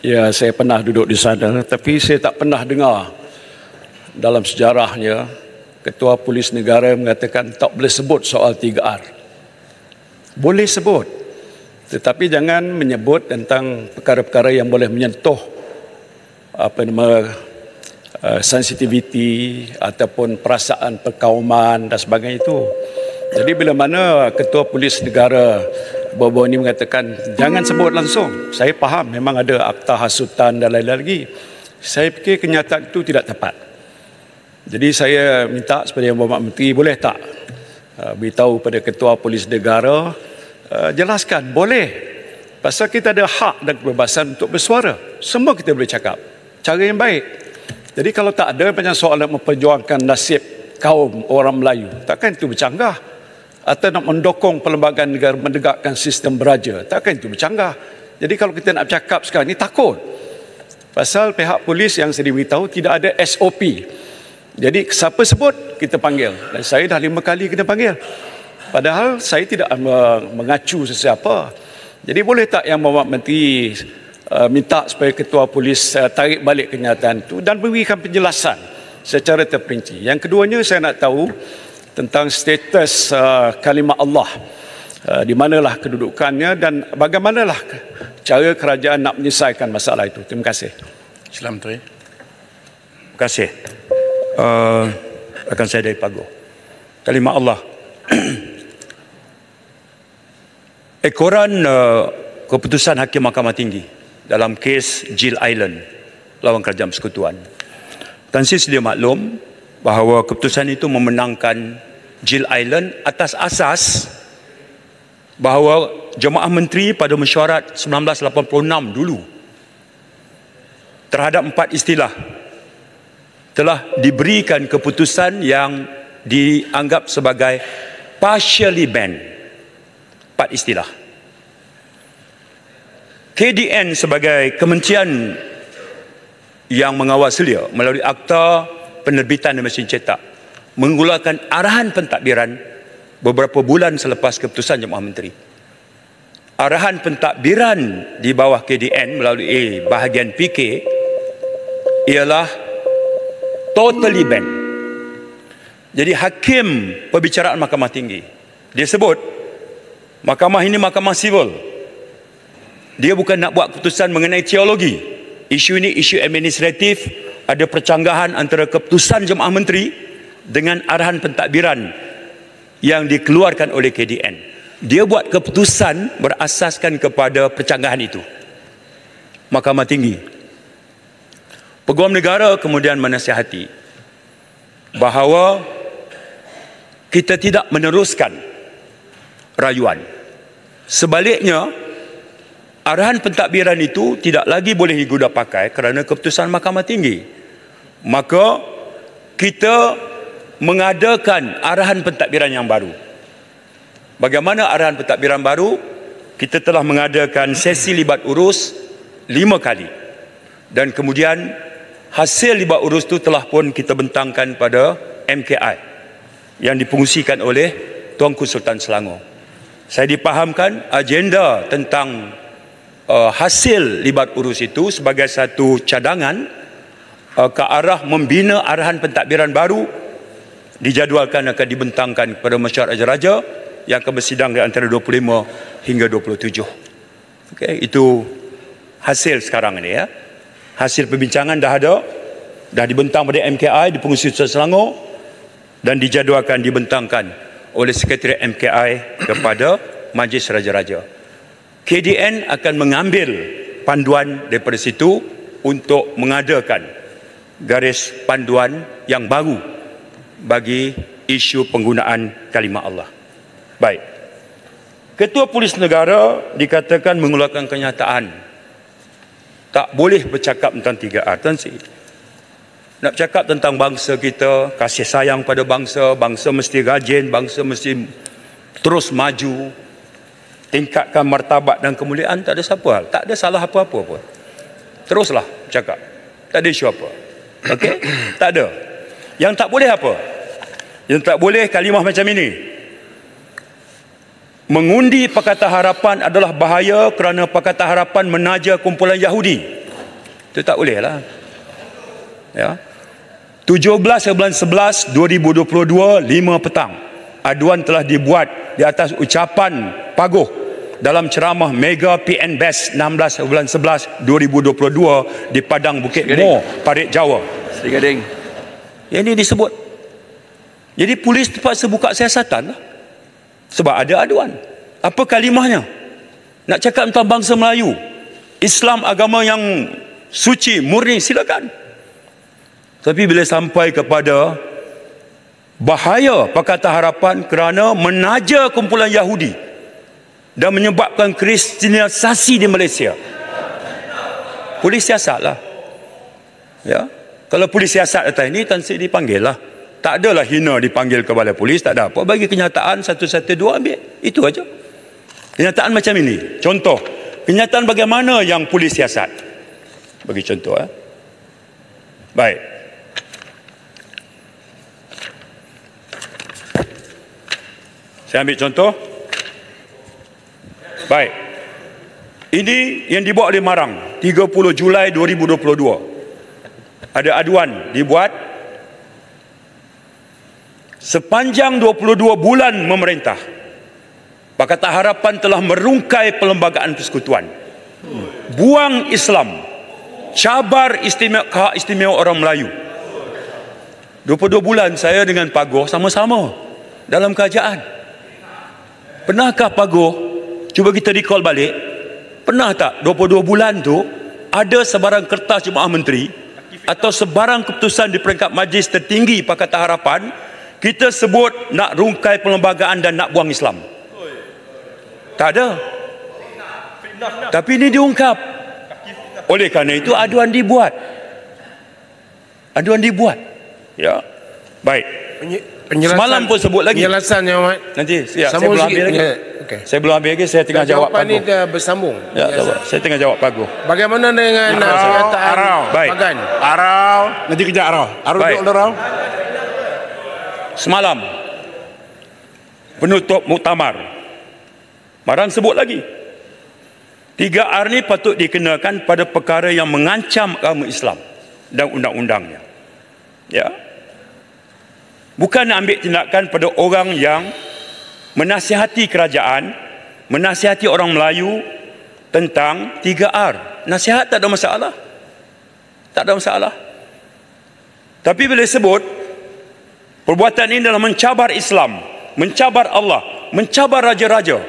Ya, saya pernah duduk di sana, tapi saya tak pernah dengar dalam sejarahnya Ketua Polis Negara mengatakan tak boleh sebut soal 3R. Boleh sebut, tetapi jangan menyebut tentang perkara-perkara yang boleh menyentuh sensitiviti ataupun perasaan perkauman dan sebagainya itu. Jadi bila mana Ketua Polis Negara baru-baru ini mengatakan jangan sebut langsung, saya faham memang ada akta hasutan dan lain-lain lagi. Saya fikir kenyataan itu tidak tepat. Jadi saya minta supaya Yang Berhormat Menteri boleh tak beritahu pada Ketua Polis Negara, jelaskan boleh. Pasal kita ada hak dan kebebasan untuk bersuara. Semua kita boleh cakap. Cara yang baik. Jadi kalau tak ada banyak soalan memperjuangkan nasib kaum orang Melayu, takkan itu bercanggah? Atau nak mendokong perlembagaan negara menegakkan sistem beraja, takkan itu bercanggah? Jadi kalau kita nak bercakap sekarang ni takut. Pasal pihak polis yang saya diberitahu tidak ada SOP. Jadi siapa sebut kita panggil. Dan saya dah 5 kali kena panggil. Padahal saya tidak mengacu sesiapa. Jadi boleh tak Yang Berhormat Menteri minta supaya Ketua Polis tarik balik kenyataan itu dan berikan penjelasan secara terperinci. Yang keduanya saya nak tahu tentang status kalimah Allah, di manalah kedudukannya dan bagaimanalah cara kerajaan nak menyelesaikan masalah itu. Terima kasih. Sila Menteri. Terima kasih. Rakan saya dari Pago. Kalimah Allah. Ekoran keputusan Hakim Mahkamah Tinggi dalam kes Jill Island lawan Kerajaan Persekutuan. Tan Sri sedia maklum bahawa keputusan itu memenangkan Jill Island atas asas bahawa Jemaah Menteri pada mesyuarat 1986 dulu terhadap 4 istilah telah diberikan keputusan yang dianggap sebagai partially banned. 4 istilah. KDN sebagai kementerian yang mengawal selia melalui Akta Penerbitan dan Mesin Cetak mengeluarkan arahan pentadbiran beberapa bulan selepas keputusan Jemaah Menteri. Arahan pentadbiran di bawah KDN melalui bahagian PK ialah totally ban. Jadi hakim perbicaraan Mahkamah Tinggi, dia sebut mahkamah ini mahkamah sivil. Dia bukan nak buat keputusan mengenai teologi. Isu ini isu administratif, ada percanggahan antara keputusan Jemaah Menteri dengan arahan pentadbiran yang dikeluarkan oleh KDN. Dia buat keputusan berasaskan kepada percanggahan itu. Mahkamah Tinggi. Peguam negara kemudian menasihati bahawa kita tidak meneruskan rayuan. Sebaliknya, arahan pentadbiran itu tidak lagi boleh digunakan pakai kerana keputusan Mahkamah Tinggi. Maka kita mengadakan arahan pentadbiran yang baru. Bagaimana arahan pentadbiran baru? Kita telah mengadakan sesi libat urus 5 kali. Dan kemudian hasil libat urus itu telah pun kita bentangkan pada MKI yang dipengusikan oleh Tuanku Sultan Selangor. Saya dipahamkan agenda tentang hasil libat urus itu sebagai satu cadangan ke arah membina arahan pentadbiran baru dijadualkan akan dibentangkan kepada Mesyuarat Raja-Raja yang akan bersidang di antara 25 hingga 27. Okey, itu hasil sekarang ini ya. Hasil perbincangan dah ada, dah dibentang pada MKI, dipengusi Sultan Selangor dan dijadualkan dibentangkan oleh Sekretariat MKI kepada Majlis Raja-Raja. KDN akan mengambil panduan daripada situ untuk mengadakan garis panduan yang baru bagi isu penggunaan kalimah Allah. Baik. Ketua Polis Negara dikatakan mengeluarkan kenyataan tak boleh bercakap tentang 3R. Tan Sri, nak bercakap tentang bangsa kita, kasih sayang pada bangsa, bangsa mesti rajin, bangsa mesti terus maju, tingkatkan martabat dan kemuliaan, tak ada siapa, tak ada salah apa-apa pun. Teruslah bercakap. Tak ada isu apa. Okey? Tak ada. Yang tak boleh apa? Yang tak boleh kalimah macam ini. Mengundi Pakatan Harapan adalah bahaya kerana Pakatan Harapan menaja kumpulan Yahudi. Itu tak boleh lah. Ya. 17/11/2022 5 petang, aduan telah dibuat di atas ucapan Pagoh dalam ceramah Mega PN Best 16/11/2022 di Padang Bukit Mo, Parit Jawa. Yang ini disebut. Jadi polis terpaksa buka siasatan lah. Sebab ada aduan. Apa kalimahnya? Nak cakap tentang bangsa Melayu, Islam agama yang suci, murni, silakan. Tapi bila sampai kepada bahaya Pakatan Harapan kerana menaja kumpulan Yahudi dan menyebabkan kristianisasi di Malaysia, polis siasatlah. Ya. Kalau polis siasat atas ini, Tan Sri dipanggil lah. Tak adalah hina dipanggil ke balai polis, tak ada apa. Bagi kenyataan 112 ambil. Itu aja. Kenyataan macam ini. Contoh, kenyataan bagaimana yang polis siasat. Bagi contoh. Baik. Saya ambil contoh. Baik. Ini yang dibuat oleh Marang, 30 Julai 2022. Ada aduan dibuat. Sepanjang 22 bulan memerintah, Pakatan Harapan telah merungkai perlembagaan persekutuan, buang Islam, cabar hak istimewa orang Melayu. 22 bulan saya dengan Pagoh sama-sama dalam kerajaan. Pernahkah Pagoh, cuba kita recall balik, pernah tak 22 bulan tu ada sebarang kertas jemaah menteri atau sebarang keputusan di peringkat majlis tertinggi Pakatan Harapan kita sebut nak rungkai perlembagaan dan nak buang Islam? Tak ada. Tapi ini diungkap. Oleh kerana itu aduan dibuat. Aduan dibuat. Ya. Baik. Semalam pun sebut lagi. Penjelasannya, Mat. Nanti saya belum habis lagi. Okay. Saya belum habis lagi, saya tengah jawab Jawapan Pagoh. ini dah bersambung. Ya, saya tengah jawab Pagoh. Bagaimana dengan pernyataan Baik. Pagan? Arau. Nanti kejap Arau. Baik. Duduk Arau. Semalam penutup muktamar, Marang sebut lagi 3R ni patut dikenakan pada perkara yang mengancam agama Islam dan undang-undangnya. Ya. Bukan nak ambil tindakan pada orang yang menasihati kerajaan, menasihati orang Melayu tentang 3R. Nasihat tak ada masalah. Tak ada masalah. Tapi bila sebut perbuatan ini adalah mencabar Islam, mencabar Allah, mencabar raja-raja,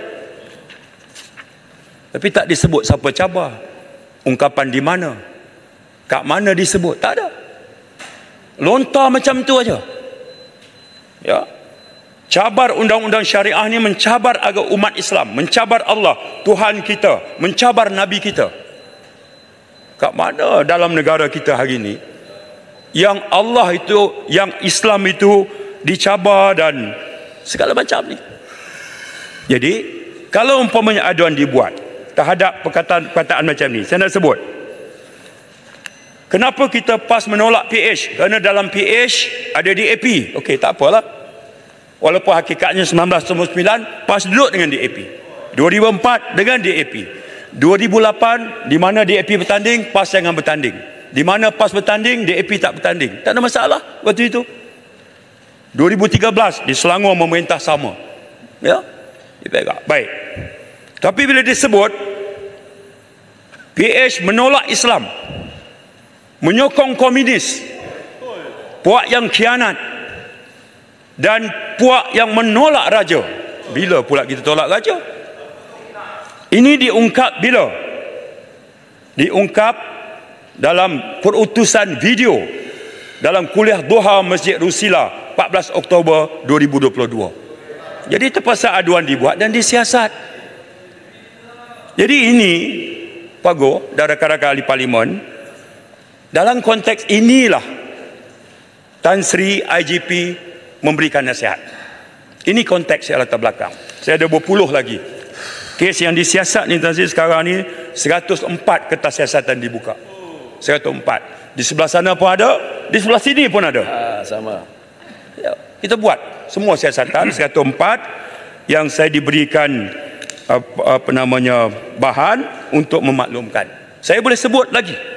tapi tak disebut siapa cabar, ungkapan di mana, kat mana disebut, tak ada. Lontar macam tu aja. Ya. Cabar undang-undang syariah ni mencabar agama umat Islam, mencabar Allah, Tuhan kita, mencabar Nabi kita. Kat mana dalam negara kita hari ini yang Allah itu, yang Islam itu dicabar dan segala macam ni? Jadi kalau umpamanya aduan dibuat terhadap perkataan macam ni, saya nak sebut kenapa kita PAS menolak PH, kerana dalam PH ada DAP. Okey, tak apalah, walaupun hakikatnya 1999 PAS duduk dengan DAP, 2004 dengan DAP, 2008 di mana DAP bertanding, PAS jangan bertanding. Di mana PAS bertanding, DAP tak bertanding. Tak ada masalah waktu itu. 2013 di Selangor memerintah sama. Ya. Baik. Tapi bila disebut PH menolak Islam, menyokong komunis, puak yang khianat dan puak yang menolak raja. Bila pula kita tolak raja? Ini diungkap bila? Diungkap dalam perutusan video dalam kuliah Doha Masjid Rusila 14 Oktober 2022. Jadi terpaksa aduan dibuat dan disiasat. Jadi ini Pagoh dan rakan-rakan ahli parlimen, dalam konteks inilah Tan Sri IGP memberikan nasihat. Ini konteks yang latar belakang. Saya ada berpuluh lagi kes yang disiasat ni Tan Sri sekarang ni. 104 kertas siasatan dibuka. 104. Di sebelah sana pun ada, di sebelah sini pun ada. Sama. Ya, kita buat semua siasatan 104 yang saya diberikan bahan untuk memaklumkan. Saya boleh sebut lagi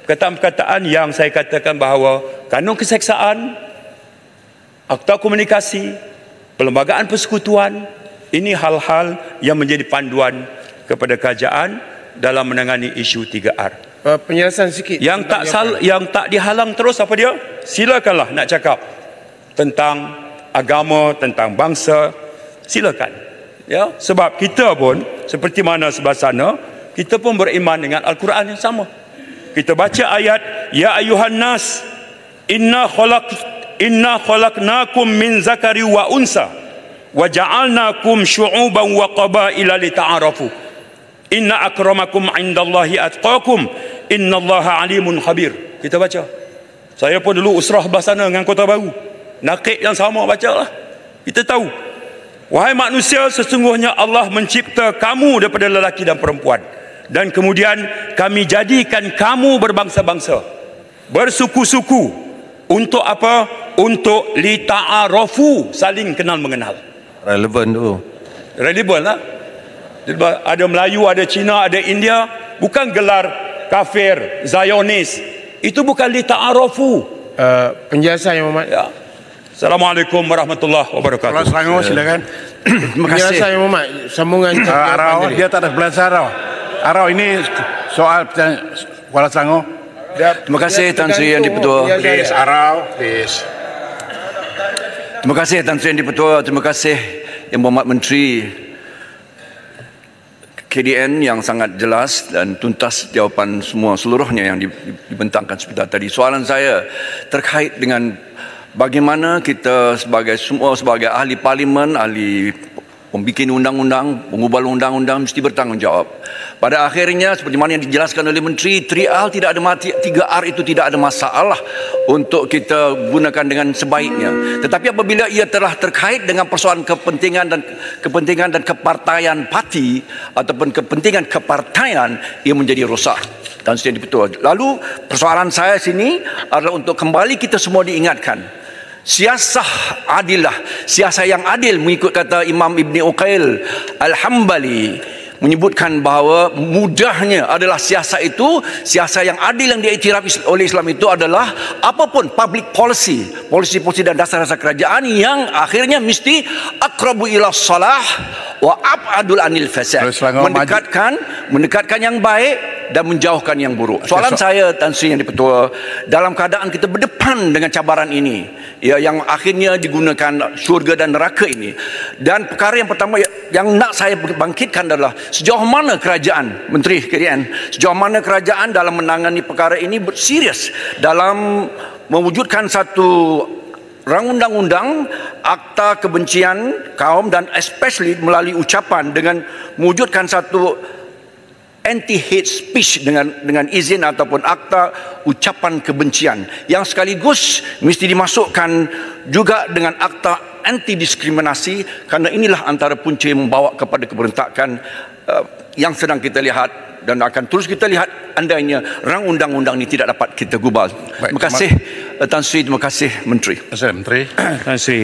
perkataan-perkataan yang saya katakan bahawa kanun keseksaan, akta komunikasi, perlembagaan persekutuan, ini hal-hal yang menjadi panduan kepada kerajaan dalam menangani isu 3R. Penjelasan sikit. Yang tak dihalang terus apa dia? Silakanlah nak cakap tentang agama, tentang bangsa, silakan. Ya, sebab kita pun seperti mana sebelah sana, kita pun beriman dengan Al-Quran yang sama. Kita baca ayat, ya ayuhan nas, inna khalaqnakum min zakari wa unsa wa ja'alnakum syu'uban wa qabaila lita'arafu. Inna akramakum indallahi atqakum, innallaha alimun khabir. Kita baca. Saya pun dulu usrah belah sana dengan Kota Baru. Nakik yang sama bacalah. Kita tahu. Wahai manusia, sesungguhnya Allah mencipta kamu daripada lelaki dan perempuan. Dan kemudian kami jadikan kamu berbangsa-bangsa, bersuku-suku. Untuk apa? Untuk lita'arafu, saling kenal mengenal. Relevan tu. Relevan lah. Ada Melayu, ada Cina, ada India. Bukan gelar kafir, Zionis. Itu bukan lita'arafu. Penjelasan Yang Berhormat. Ya. Assalamualaikum warahmatullahi wabarakatuh. Kuala Selangor silakan. Terima Penjelasan kasih. Yang Berhormat. Sambungan Arau, dia tak ada belasah Arau. Arau ini soal Kuala Selangor. Terima kasih Tan Sri Yang Di-Pertua. Please Arau, please. Terima kasih Tan Sri Yang Di-Pertua. Terima kasih Yang Berhormat Menteri KDN yang sangat jelas dan tuntas jawapan seluruhnya yang dibentangkan sebentar tadi. Soalan saya terkait dengan bagaimana kita sebagai ahli parlimen, ahli pembikin undang-undang, pengubah undang-undang mesti bertanggungjawab. Pada akhirnya seperti mana yang dijelaskan oleh Menteri, 3R tidak ada 3R itu tidak ada masalah untuk kita gunakan dengan sebaiknya. Tetapi apabila ia telah terkait dengan persoalan kepentingan dan kepartaian parti ataupun kepentingan kepartaian, ia menjadi rosak. Dan sudah betul. Lalu persoalan saya sini adalah untuk kembali kita semua diingatkan. Siasah adilah, siasah yang adil mengikut kata Imam Ibn Uqail Al-Hambali, menyebutkan bahawa mudahnya adalah siasah itu, siasah yang adil yang diiktiraf oleh Islam itu adalah apapun public policy, polisi-polisi dan dasar-dasar kerajaan yang akhirnya mesti aqrabu ila salah wa ab'adul anil fasad, mendekatkan yang baik dan menjauhkan yang buruk. Soalan saya Tan Sri Yang Di-Pertua, dalam keadaan kita berdepan dengan cabaran ini, ya, yang akhirnya digunakan syurga dan neraka ini, dan perkara yang pertama yang nak saya bangkitkan adalah sejauh mana kerajaan, Menteri KDN, sejauh mana kerajaan dalam menangani perkara ini serius dalam mewujudkan satu rang undang-undang akta kebencian kaum, dan especially melalui ucapan dengan mewujudkan satu anti-hate speech dengan izin ataupun akta ucapan kebencian yang sekaligus mesti dimasukkan juga dengan akta anti-diskriminasi, kerana inilah antara punca yang membawa kepada keberontakan yang sedang kita lihat dan akan terus kita lihat andainya rang undang-undang ini tidak dapat kita gubal. Terima kasih Tan Sri, terima kasih Menteri. Terima kasih Menteri. Tan Sri,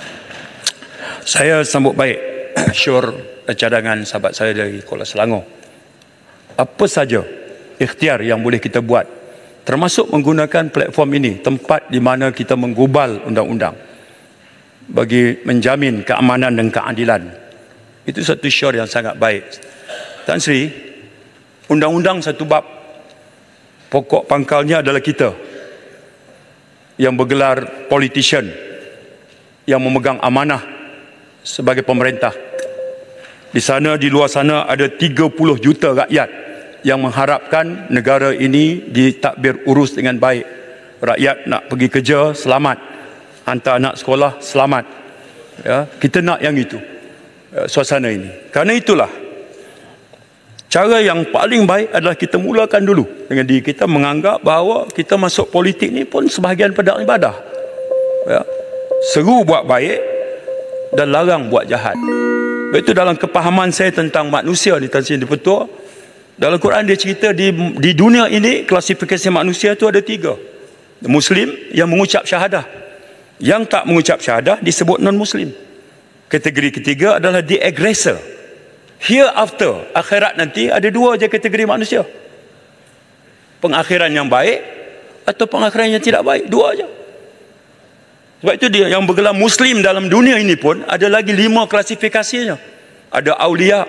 saya sambut baik syur cadangan sahabat saya dari Kuala Selangor. Apa saja ikhtiar yang boleh kita buat, termasuk menggunakan platform ini, tempat di mana kita menggubal undang-undang bagi menjamin keamanan dan keadilan, itu satu syur yang sangat baik. Tan Sri, undang-undang satu bab, pokok pangkalnya adalah kita yang bergelar politician, yang memegang amanah sebagai pemerintah. Di sana, di luar sana ada 30 juta rakyat yang mengharapkan negara ini ditadbir urus dengan baik. Rakyat nak pergi kerja selamat, hantar anak sekolah selamat. Ya, kita nak yang itu, suasana ini. Kerana itulah cara yang paling baik adalah kita mulakan dulu dengan diri kita, menganggap bahawa kita masuk politik ni pun sebahagian pada ibadah. Ya, seru buat baik dan larang buat jahat. Itu dalam kepahaman saya tentang manusia di Tan Sri Yang Di-Pertua. Dalam Quran dia cerita di dunia ini klasifikasi manusia itu ada 3. Muslim yang mengucap syahadah, yang tak mengucap syahadah disebut non-Muslim. Kategori ketiga adalah the aggressor. Hereafter, akhirat nanti ada 2 je kategori manusia. pengakhiran yang baik atau pengakhiran yang tidak baik. Dua aja. Sebab itu dia yang bergelar Muslim dalam dunia ini pun ada lagi 5 klasifikasinya. Ada aulia,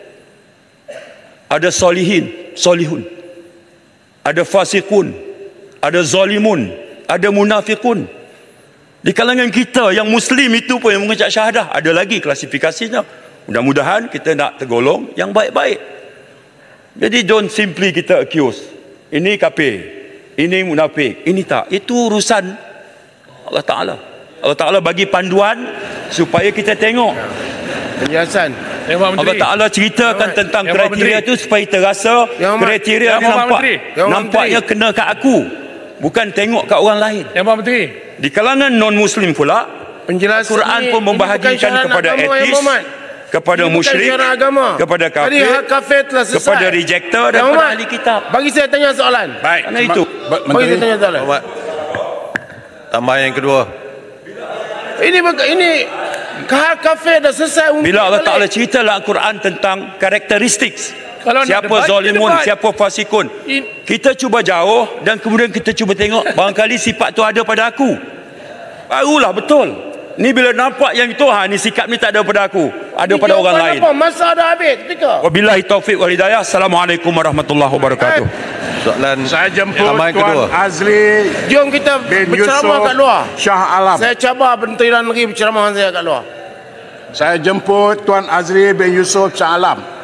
ada solihin, solihun, ada fasikun, ada zalimun, ada munafikun. Di kalangan kita yang Muslim itu pun yang mengucap syahadah ada lagi klasifikasinya. Mudah-mudahan kita nak tergolong yang baik-baik. Jadi don't simply kita accuse. Ini kafir, ini munafik, ini tak. Itu urusan Allah Ta'ala. Allah Ta'ala bagi panduan supaya kita tengok. Penjelasan. Allah Ta'ala ceritakan tentang kriteria itu supaya kita rasa kriteria ni nampaknya kena kat aku, bukan tengok kat orang lain. Yang Pak Menteri, Di kalangan non-Muslim pula, Penjelasan Quran ni, pun membahagikan kepada etis, kepada musyrik, kepada Tadi hak kafir telah selesai. kepada rejector dan kepada ahli kitab. Bagi saya tanya soalan. Baik. Kerana itu Bagi saya tanya soalan. Tambahan yang kedua. Ini hak kafir dah selesai. bila Allah Ta'ala cerita dalam Quran tentang karakteristik Kalau nak siapa debat, zalimun, kita debat. siapa fasikun, kita cuba jauh dan kemudian kita cuba tengok barangkali sifat tu ada pada aku, barulah betul. Ni bila nampak yang itu, ni sikap ni tak ada pada aku, ada pada orang lain. Masa dah habis ketika. Wabillahi taufiq wal hidayah. Assalamualaikum warahmatullahi wabarakatuh. Soalan Saya jemput tambahan Tuan kedua. Azli Jom kita bin berceramah Yusof kat luar. Shah Alam. Saya cabar Menteri Dalam Negeri berceramah dengan saya kat luar. Saya jemput Tuan Azli bin Yusof Shah Alam.